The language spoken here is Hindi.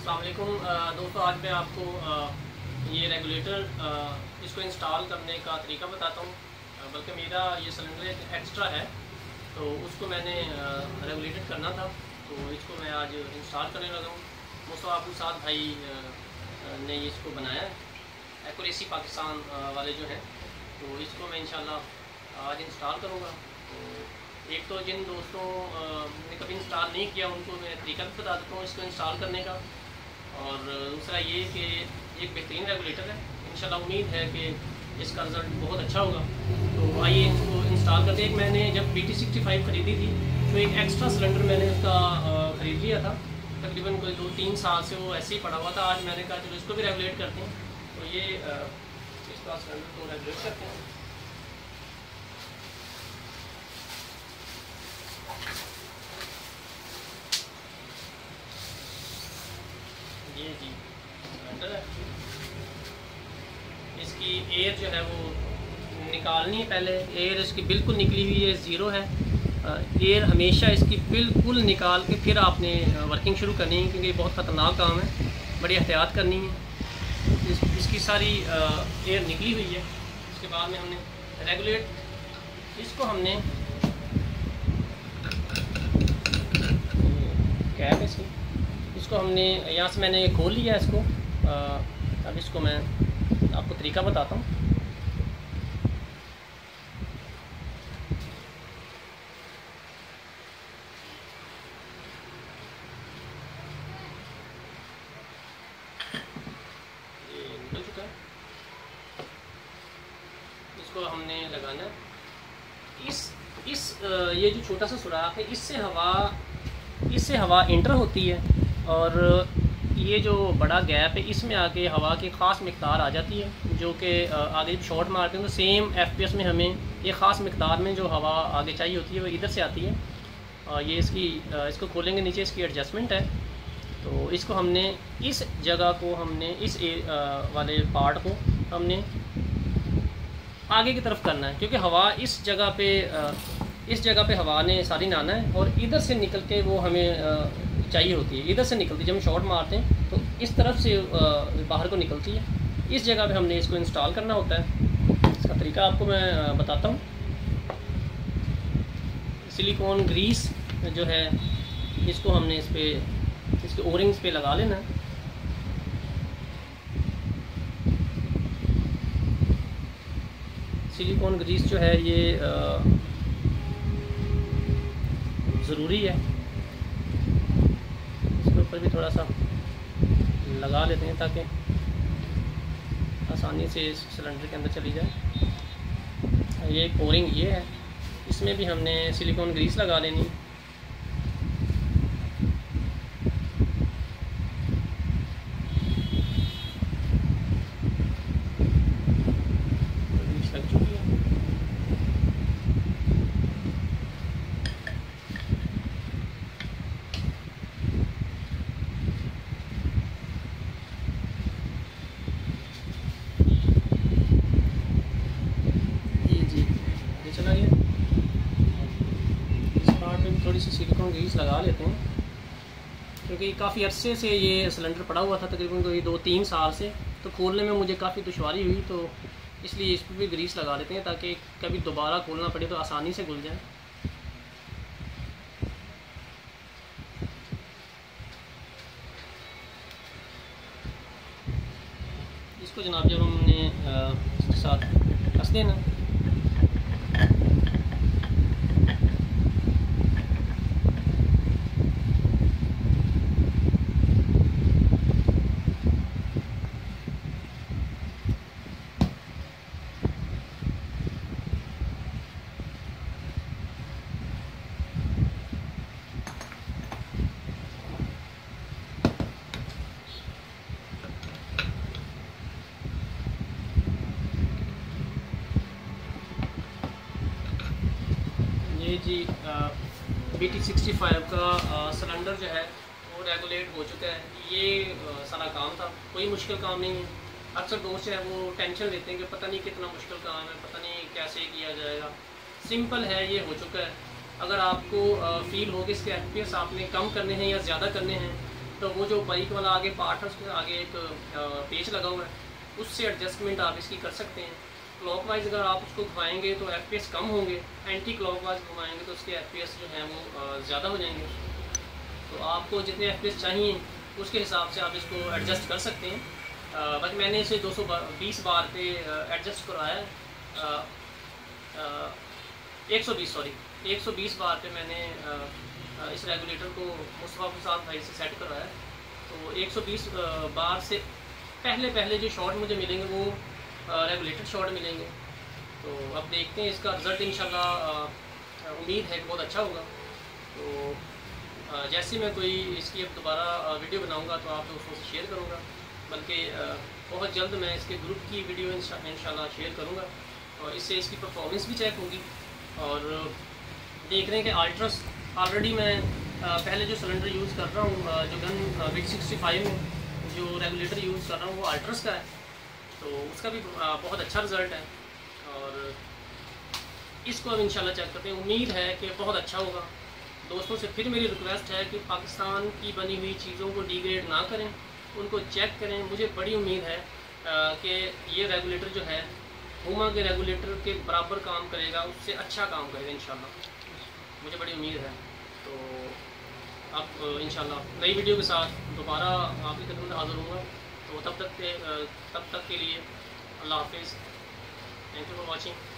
अस्सलाम वालेकुम दोस्तों, आज मैं आपको ये रेगुलेटर इसको इंस्टॉल करने का तरीका बताता हूँ। बल्कि मेरा ये सिलेंडर एक एक्स्ट्रा है, तो उसको मैंने रेगुलेटेड करना था, तो इसको मैं आज इंस्टॉल करने लगा हूँ। मुस्तफ़ा अबू साद भाई ने इसको बनाया है, एक्यूरेसी पाकिस्तान वाले जो हैं, तो इसको मैं इंशाल्लाह आज इंस्टॉल करूँगा। तो एक तो जिन दोस्तों ने कभी इंस्टॉल नहीं किया उनको मैं तरीका भी बता देता हूँ इसको इंस्टॉल करने का, और दूसरा ये कि एक बेहतरीन रेगुलेटर है। इंशाल्लाह उम्मीद है कि इसका रिज़ल्ट बहुत अच्छा होगा। तो आइए इसको इंस्टॉल करते हैं। एक मैंने जब BT65 ख़रीदी थी तो एक एक्स्ट्रा सिलेंडर मैंने उसका ख़रीद लिया था, तकरीबन कोई 2-3 साल से वो ऐसे ही पड़ा हुआ था। आज मैंने कहा चलो इसको भी रेगुलेट करते हैं, तो ये इसका सिलेंडर को रेगुलेट करते हैं। ये जी सिलेंडर है, इसकी एयर जो है वो निकालनी है। पहले एयर इसकी बिल्कुल निकली हुई है, ज़ीरो है। एयर हमेशा इसकी बिल्कुल निकाल के फिर आपने वर्किंग शुरू करनी है, क्योंकि ये बहुत ख़तरनाक काम है, बड़ी एहतियात करनी है। इसकी सारी एयर निकली हुई है। इसके बाद में हमने रेगुलेट इसको हमने कैप इसको हमने यहाँ से मैंने खोल लिया इसको। अब इसको मैं आपको तरीका बताता हूँ। ये निकल चुका है, इसको हमने लगाना है। ये जो छोटा सा सुराख है, इससे हवा इंटर होती है, और ये जो बड़ा गैप है इसमें आके हवा की ख़ास मिक़दार आ जाती है, जो कि आगे जब शॉट मारते हैं तो सेम FPS में हमें ये ख़ास मिक़दार में जो हवा आगे चाहिए होती है वो इधर से आती है। और ये इसको खोलेंगे, नीचे इसकी एडजस्टमेंट है। तो इसको हमने इस जगह को हमने इस वाले पार्ट को हमने आगे की तरफ करना है, क्योंकि हवा इस जगह पे हवा ने सारी ना आना है, और इधर से निकल के वो हमें चाहिए होती है। इधर से निकलती है, जब हम शॉट मारते हैं तो इस तरफ से बाहर को निकलती है। इस जगह पे हमने इसको इंस्टॉल करना होता है। इसका तरीका आपको मैं बताता हूँ। सिलिकॉन ग्रीस जो है इसको हमने इसके ओरिंग्स पे लगा लेना है। सिलिकॉन ग्रीस जो है ये ज़रूरी है। इसके ऊपर भी थोड़ा सा लगा लेते हैं ताकि आसानी से इस सिलेंडर के अंदर चली जाए। ये एक ओरिंग ये है, इसमें भी हमने सिलिकॉन ग्रीस लगा लेनी। लग चुकी है। चला गया। इस पार्ट में भी थोड़ी सी सिलिकॉन ग्रीस लगा लेते हैं, क्योंकि काफ़ी अरसे से ये सिलेंडर पड़ा हुआ था, तकरीबन कोई 2-3 साल से। तो खोलने में मुझे काफ़ी दुश्वारी हुई, तो इसलिए इस पर भी ग्रीस लगा लेते हैं ताकि कभी दोबारा खोलना पड़े तो आसानी से खुल जाए। इसको जनाब जब हमने इसके साथ कस देना, ये जी BT65 का सिलेंडर जो है वो रेगुलेट हो चुका है। ये सारा काम था, कोई मुश्किल काम नहीं है। अक्सर दोस्त है वो टेंशन लेते हैं कि पता नहीं कितना मुश्किल काम है, पता नहीं कैसे किया जाएगा। सिंपल है, ये हो चुका है। अगर आपको फील हो कि इसके FPS आपने कम करने हैं या ज़्यादा करने हैं, तो वो जो बाइक वाला आगे पार्ट है उसके आगे एक पेच लगा हुआ है, उससे एडजस्टमेंट आप इसकी कर सकते हैं। क्लॉकवाइज अगर आप उसको घुमाएंगे तो FPS कम होंगे, एंटी क्लॉकवाइज घुमाएंगे तो उसके FPS जो हैं वो ज़्यादा हो जाएंगे। तो आपको जितने FPS चाहिए उसके हिसाब से आप इसको एडजस्ट कर सकते हैं। बाकी मैंने इसे 220 बार पे एडजस्ट करवाया है, 120 बार पे मैंने इस रेगुलेटर को मुस्तफ़ा प्रसाद भाई से सेट करवाया। तो 120 बार से पहले जो शॉट मुझे मिलेंगे वो रेगुलेटर शॉट मिलेंगे। तो अब देखते हैं इसका रिज़ल्ट, इंशाल्लाह उम्मीद है कि बहुत अच्छा होगा। तो जैसे मैं कोई इसकी अब दोबारा वीडियो बनाऊंगा तो आप दोस्तों से शेयर करूंगा, बल्कि बहुत जल्द मैं इसके ग्रुप की वीडियो इंशाल्लाह शेयर करूंगा और इससे इसकी परफॉर्मेंस भी चेक होगी। और देख रहे हैं कि अल्ट्रस ऑलरेडी मैं पहले जो सिलेंडर यूज़ कर रहा हूँ, जो गन विक 65 में जो रेगुलेटर यूज़ कर रहा हूँ वो अल्ट्रस का है, तो उसका भी बहुत अच्छा रिज़ल्ट है। और इसको अब इंशाल्लाह चेक करते हैं, उम्मीद है कि बहुत अच्छा होगा। दोस्तों से फिर मेरी रिक्वेस्ट है कि पाकिस्तान की बनी हुई चीज़ों को डिग्रेड ना करें, उनको चेक करें। मुझे बड़ी उम्मीद है कि ये रेगुलेटर जो है हुमा के रेगुलेटर के बराबर काम करेगा, उससे अच्छा काम करेगा इंशाल्लाह, मुझे बड़ी उम्मीद है। तो अब इंशाल्लाह नई वीडियो के साथ दोबारा आपकी खिदमत में हाज़िर होऊंगा। तो तब तक के लिए अल्लाह हाफिज़, थैंक यू फॉर वॉचिंग।